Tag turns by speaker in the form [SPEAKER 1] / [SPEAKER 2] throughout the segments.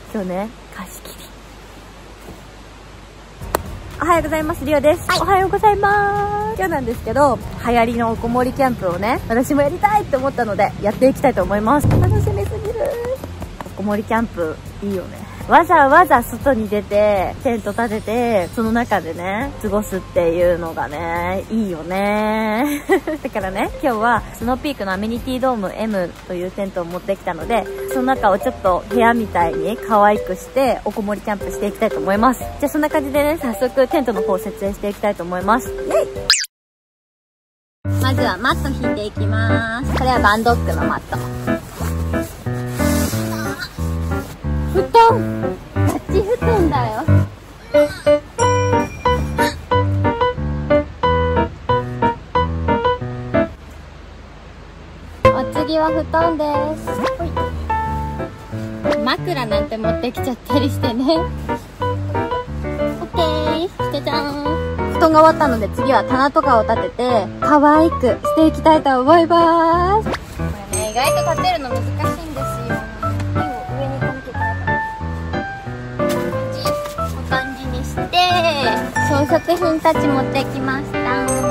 [SPEAKER 1] 今日ね、貸し切り。おはようございます、リオです。おはようございます。今日なんですけど、流行りのおこもりキャンプをね、私もやりたいって思ったので、やっていきたいと思います。楽しみすぎる。おこもりキャンプ、いいよね。わざわざ外に出て、テント立てて、その中でね、過ごすっていうのがね、いいよね。だからね、今日はスノーピークのアメニティドーム M というテントを持ってきたので、その中をちょっと部屋みたいに可愛くして、おこもりキャンプしていきたいと思います。じゃあそんな感じでね、早速テントの方を設営していきたいと思います。イェイ！まずはマット引いていきます。これはバンドックのマット。布団！ガチ布団だよ。お次は布団です。枕なんて持ってきちゃったりしてね。オッケー。じゃじゃーん。布団が終わったので次は棚とかを立てて可愛くしていきたいと思います。これね、意外と立てるの難しいんですよ。装飾品たち持ってきました。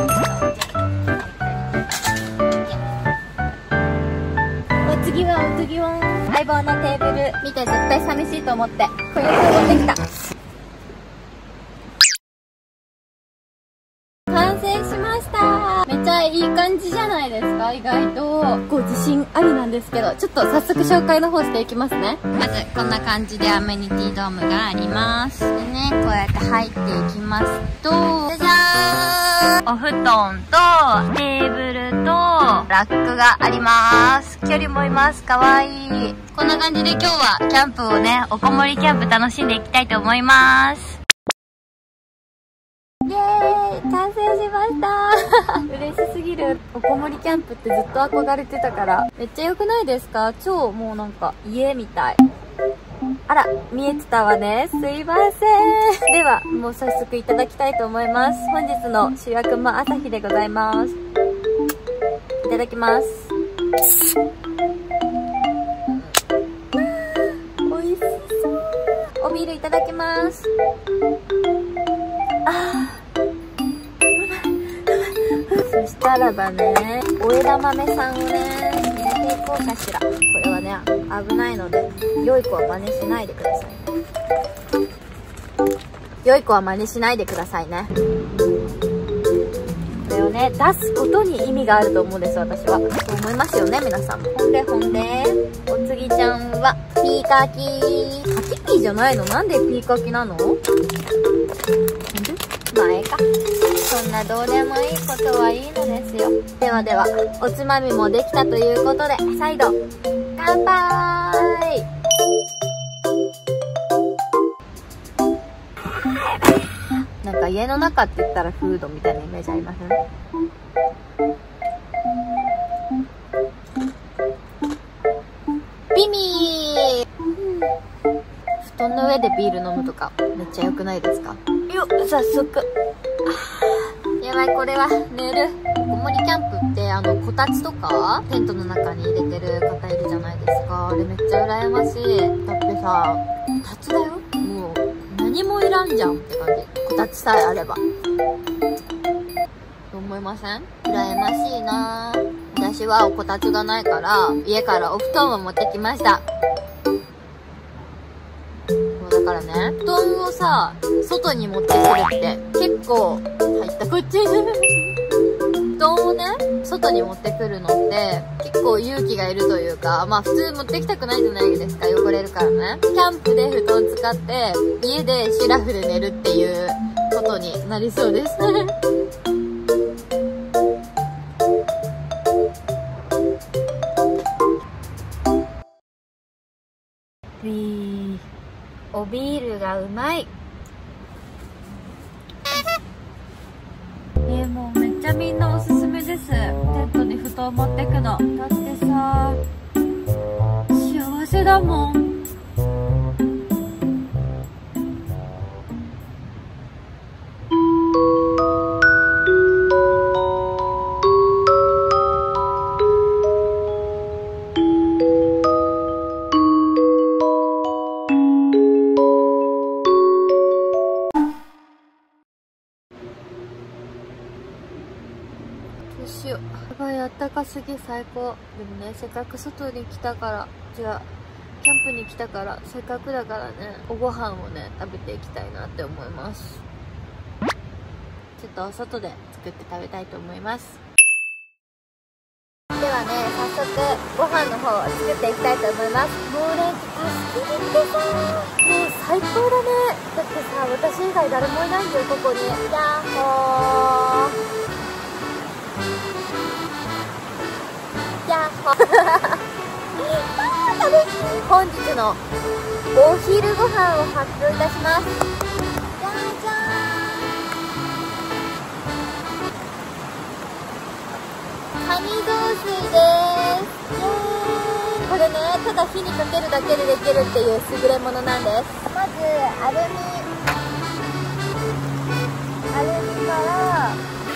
[SPEAKER 1] お次は相棒のテーブル見て絶対寂しいと思ってこれを持ってきた。完成しました。めっちゃいい感じじゃないですか。意外とこう自信ありなんですけど、ちょっと早速紹介の方していきますね。まずこんな感じでアメニティドームがあります。でね、こうやって入っていきますと、じゃじゃーん、お布団とテーブルとラックがあります。キョリもいます。かわいい。こんな感じで今日はキャンプをね、おこもりキャンプ楽しんでいきたいと思います。イエーイ、完成しました嬉しすぎる。おこもりキャンプってずっと憧れてたからめっちゃ良くないですか。超もうなんか家みたい。あら、見えてたわね。すいません。ではもう早速いただきたいと思います。本日の主役も朝日でございます。いただきます。美味しそう。おビールいただきます。そしたらばね、お枝豆さんをね、入れていこうかしら。これはね、危ないので、良い子は真似しないでくださいね。良い子は真似しないでくださいね。これをね、出すことに意味があると思うんです、私は。そう思いますよね、皆さんも。ほんで、お次ちゃんは、ピーカキ。カキピーじゃないの？なんでピーカキなの？まあええか。そんなどうでもいいことはいいのですよ。ではでは、おつまみもできたということで、再度、乾杯！なんか家の中って言ったらフードみたいなイメージありません？ビミー！布団の上でビール飲むとかめっちゃ良くないですか？よっ、早速。やばい、これは寝る。おこもりキャンプってこたつとかテントの中に入れてる方いるじゃないですか。あれめっちゃ羨ましい。だってさ、こたつだよ。もう何もいらんじゃんって感じ。こたつさえあれば。と思いません？羨ましいなぁ。私はこたつがないから家からお布団を持ってきました。だからね、布団をさ、外に持ってくるって結構入ったこっちに布団をね、外に持ってくるのって結構勇気がいるというか、まあ普通持ってきたくないじゃないですか、汚れるからね。キャンプで布団使って家でシュラフで寝るっていうことになりそうですおビールがうまい。もうめっちゃみんなおすすめです。テントに布団持ってくの。だってさ、幸せだもん。 やばい、あったかすぎ最高。でもね、せっかく外に来たから、キャンプに来たから、せっかくだからね、おご飯をね、食べていきたいなって思います。ちょっとお外で作って食べたいと思います。ではね、早速ご飯の方を作っていきたいと思います。もうね、好きってさ、もう最高だね。だってさ、私以外誰もいないんだよ、ここに。ヤッホー。ヤッホー。本日のお昼ご飯を発表いたします。じゃんじゃーん。カニ雑炊です。これね、ただ火にかけるだけでできるっていう優れものなんです。まずアルミから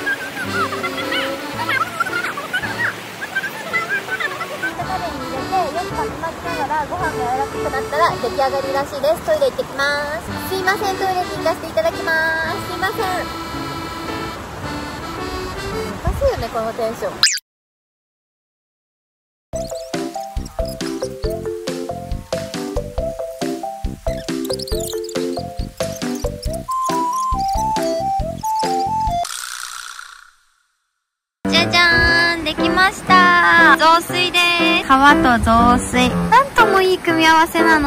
[SPEAKER 1] 鍋に入れてよくかき混ぜながらご飯が柔らかくなったら出来上がりらしいです。トイレ行ってきます。すいません、トイレに行かせていただきます。すいません。おかしいよね、このテンション。じゃじゃーん、できました。雑炊です。皮と雑炊。なんともいい組み合わせなの。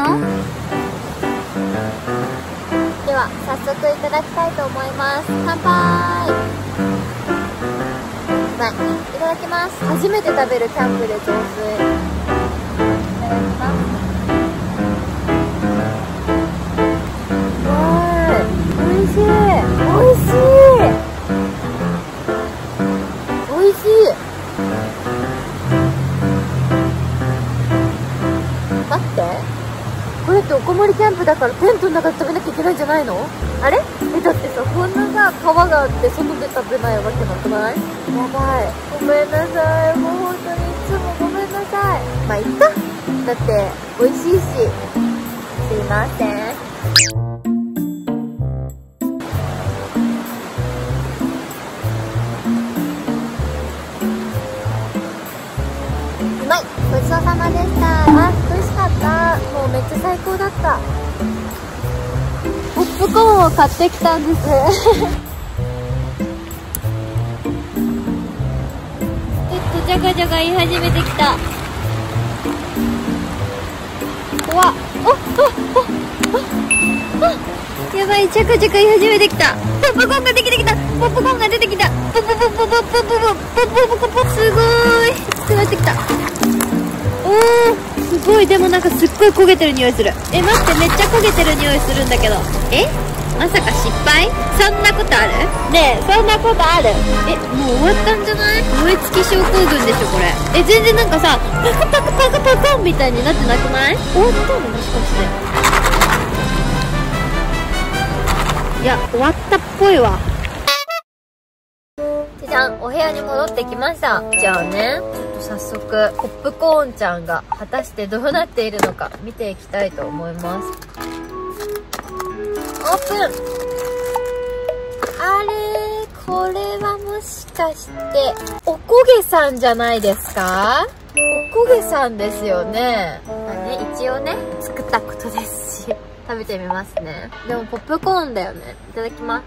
[SPEAKER 1] では、早速いただきたいと思います。乾杯。いただきます。初めて食べるキャンプで雑炊。いただきます。おいしい。おいしい。おいしい。待って。これっておこもりキャンプだからテントの中で食べなきゃいけないんじゃないの？あれ？だってさ、こんなさ、川があって外で食べないわけなくない？やばい。ごめんなさい。もう本当にいつもごめんなさい。まあ、いっか。だって、美味しいし。すいません。うまい。ごちそうさまでした。あ、美味しかった。もうめっちゃ最高だった。ポップコーンを買ってきたんです。じゃがじゃが言い始めてきた。怖っ。やばい、ジャカジャカ言い始めてきた。ポップコーンができてきた。ポップコーンが出てきた。ポッポポッポポッポポッポポッポポポ。すごーい。熱くなってきた。おー、すごい。でもなんかすっごい焦げてる匂いする。待って、めっちゃ焦げてる匂いするんだけど。まさか失敗？そんなことある？ねえ、そんなことある？もう終わったんじゃない？燃え尽き症候群でしょ、これ。全然なんかさ、パクパクパクパクみたいになってなくない？終わったのもしかして。いや、終わったっぽいわ。じゃん、お部屋に戻ってきました。じゃあね、ちょっと早速、ポップコーンちゃんが果たしてどうなっているのか見ていきたいと思います。オープン。あれ、これはもしかして、おこげさんじゃないですか？おこげさんですよね。一応ね、作ったことですし、食べてみますね。でもポップコーンだよね。いただきます。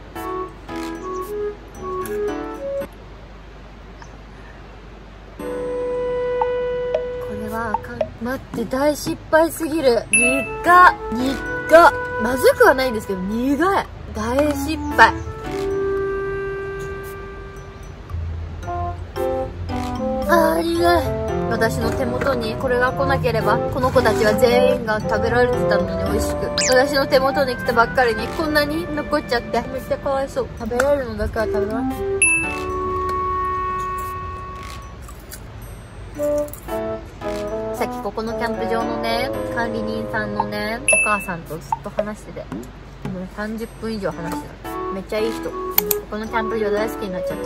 [SPEAKER 1] これはあかん。待って、大失敗すぎる。苦っ。まずくはないんですけど、苦い。大失敗。苦い。私の手元にこれが来なければ、この子たちは全員が食べられてたのに美味しく。私の手元に来たばっかりにこんなに残っちゃって、めっちゃかわいそう。食べられるのだけは食べます。さっきここのキャンプ場のね、管理人さんのね、お母さんとずっと話してて、もう30分以上話してた。めっちゃいい人。ここのキャンプ場大好きになっちゃった。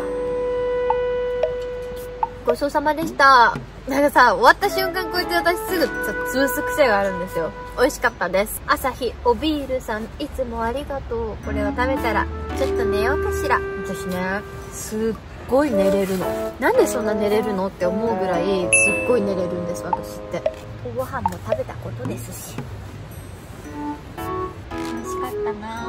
[SPEAKER 1] ごちそうさまでした。なんかさ、終わった瞬間こいつ私すぐ潰す癖があるんですよ。美味しかったです。朝日おビールさん、いつもありがとう。これを食べたらちょっと寝ようかしら。私ね、すっごい寝れるの。なんでそんな寝れるのって思うぐらいすっごい寝れるんです、私って。ご飯も食べたことですし、美味しかったな。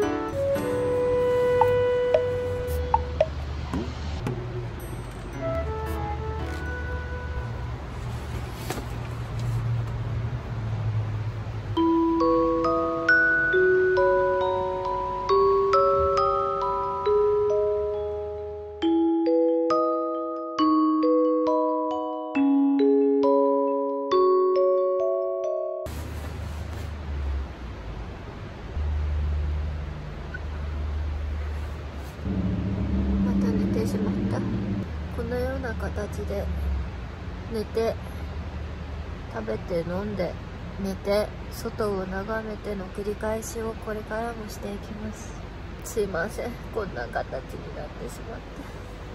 [SPEAKER 1] しまった。このような形で寝て食べて飲んで寝て外を眺めての繰り返しをこれからもしていきます。すいません、こんな形になってしまって。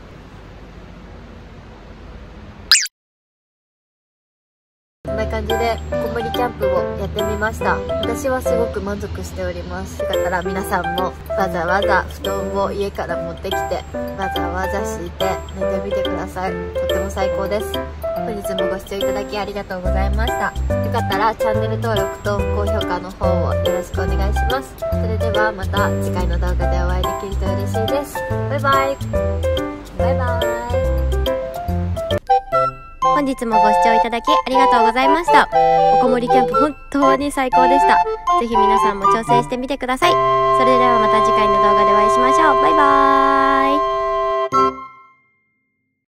[SPEAKER 1] こんな感じで子守キャンプをやってみました。私はすごく満足しております。よかったら皆さんもわざわざ布団を家から持ってきてわざわざ敷いて寝てみてください。とっても最高です。本日もご視聴いただきありがとうございました。よかったらチャンネル登録と高評価の方をよろしくお願いします。それではまた次回の動画でお会いできると嬉しいです。バイバイ。バイバイ。本日もご視聴いただきありがとうございました。おこもりキャンプ本当に最高でした。ぜひ皆さんも挑戦してみてください。それではまた次回の動画でお会いしましょう。バイバーイ。